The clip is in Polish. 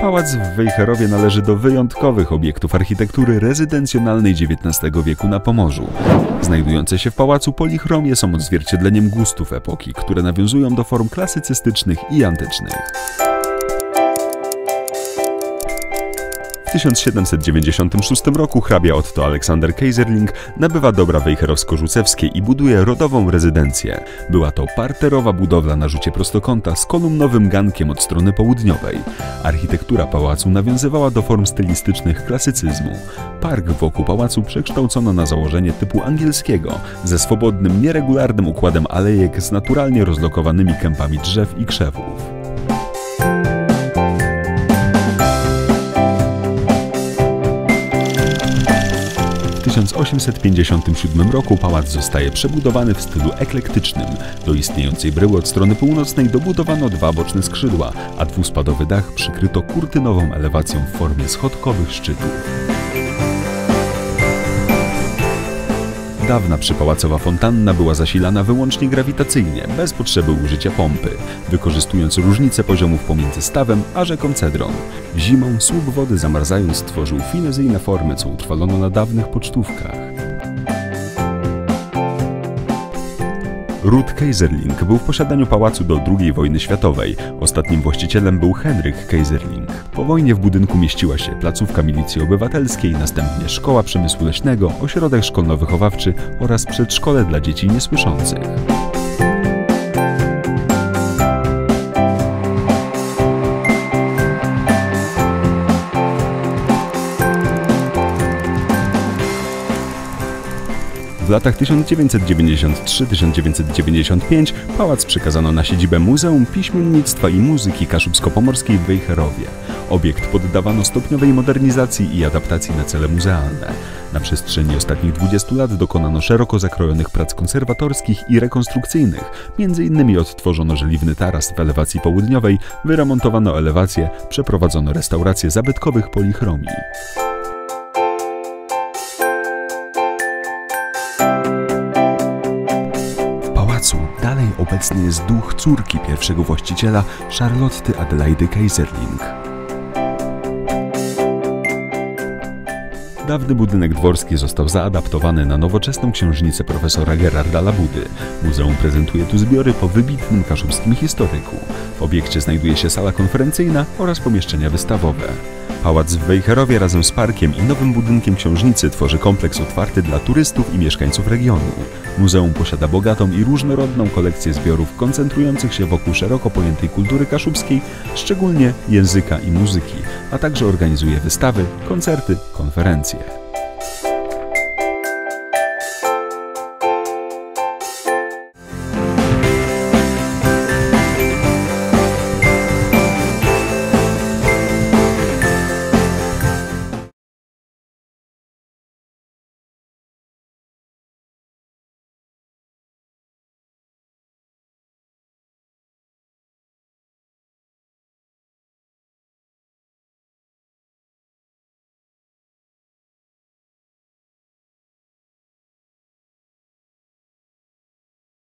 Pałac w Wejherowie należy do wyjątkowych obiektów architektury rezydencjonalnej XIX wieku na Pomorzu. Znajdujące się w pałacu polichromie są odzwierciedleniem gustów epoki, które nawiązują do form klasycystycznych i antycznych. W 1796 roku hrabia Otto Alexander Keyserling nabywa dobra wejherowsko-żucewskie i buduje rodową rezydencję. Była to parterowa budowla na rzucie prostokąta z kolumnowym gankiem od strony południowej. Architektura pałacu nawiązywała do form stylistycznych klasycyzmu. Park wokół pałacu przekształcono na założenie typu angielskiego, ze swobodnym, nieregularnym układem alejek z naturalnie rozlokowanymi kępami drzew i krzewów. W 1857 roku pałac zostaje przebudowany w stylu eklektycznym. Do istniejącej bryły od strony północnej dobudowano dwa boczne skrzydła, a dwuspadowy dach przykryto kurtynową elewacją w formie schodkowych szczytów. Dawna przypałacowa fontanna była zasilana wyłącznie grawitacyjnie, bez potrzeby użycia pompy, wykorzystując różnicę poziomów pomiędzy stawem a rzeką Cedron. Zimą słup wody zamarzając tworzył finezyjne formy, co utrwalono na dawnych pocztówkach. Ród Keyserling był w posiadaniu pałacu do II wojny światowej. Ostatnim właścicielem był Henryk Keyserling. Po wojnie w budynku mieściła się placówka milicji obywatelskiej, następnie szkoła przemysłu leśnego, ośrodek szkolno-wychowawczy oraz przedszkole dla dzieci niesłyszących. W latach 1993–1995 pałac przekazano na siedzibę Muzeum Piśmiennictwa i Muzyki Kaszubsko-Pomorskiej w Wejherowie. Obiekt poddawano stopniowej modernizacji i adaptacji na cele muzealne. Na przestrzeni ostatnich 20 lat dokonano szeroko zakrojonych prac konserwatorskich i rekonstrukcyjnych. M.in. odtworzono żeliwny taras w elewacji południowej, wyremontowano elewację, przeprowadzono restaurację zabytkowych polichromii. Dalej obecny jest duch córki pierwszego właściciela, Charlotte Adelaidy Keyserling. Dawny budynek dworski został zaadaptowany na nowoczesną książnicę profesora Gerarda Labudy. Muzeum prezentuje tu zbiory po wybitnym kaszubskim historyku. W obiekcie znajduje się sala konferencyjna oraz pomieszczenia wystawowe. Pałac w Wejherowie razem z parkiem i nowym budynkiem książnicy tworzy kompleks otwarty dla turystów i mieszkańców regionu. Muzeum posiada bogatą i różnorodną kolekcję zbiorów koncentrujących się wokół szeroko pojętej kultury kaszubskiej, szczególnie języka i muzyki, a także organizuje wystawy, koncerty, konferencje.